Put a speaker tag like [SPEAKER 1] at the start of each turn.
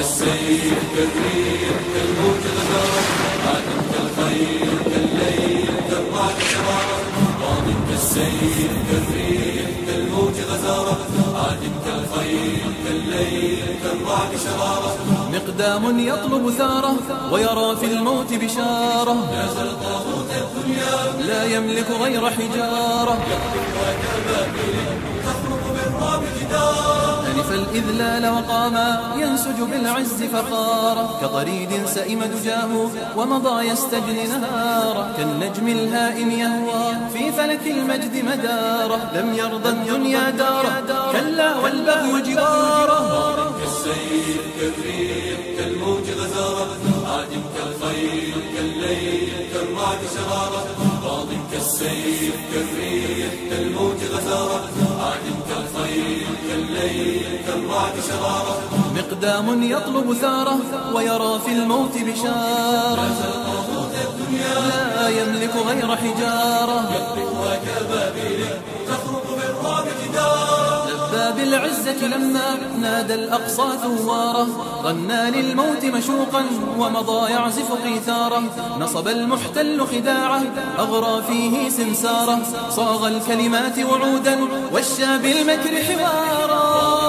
[SPEAKER 1] كالسيف كالريح كالموج غزارة عادم كالخيل كالليل كالرعد شرارة ماض كالسيف كالريح كالموج غزارة عادم كالخيل كالليل كالرعد شرارة
[SPEAKER 2] مقدام يطلب ثاره ويرى في الموت بشارة
[SPEAKER 1] لا زال طاغوت الدنيا
[SPEAKER 2] لا يملك غير حجارة
[SPEAKER 1] تخرق بالرعب جدارا
[SPEAKER 2] ألف الإذلال وقاما ينسج بالعز فخارا كطريد سئم دجاه ومضى يستجني نهارا كالنجم الهائم يهوى في فلك المجد مدارا لم يرضى الدنيا دارا كلا والبغي جوارا
[SPEAKER 1] كالسيف كالريح كالموج غزارة عادم كالخيل كالليل كالرعد شرارة ماض كالسيف كالريح كالموج غزارة عادم كالخيل كالليل كالرعد شرارة
[SPEAKER 2] مقدام يطلب ثاره ويرى في الموت بشارة لا يملك غير حجارة
[SPEAKER 1] وكبابيل تخرق بالرعب جدارا
[SPEAKER 2] لبى بالعزة لما نادى الأقصى ثواره غنى للموت مشوقا ومضى يعزف قيثاره نصب المحتل خداعه أغرى فيه سمساره صاغ الكلمات وعودا والشى بالمكر حوارا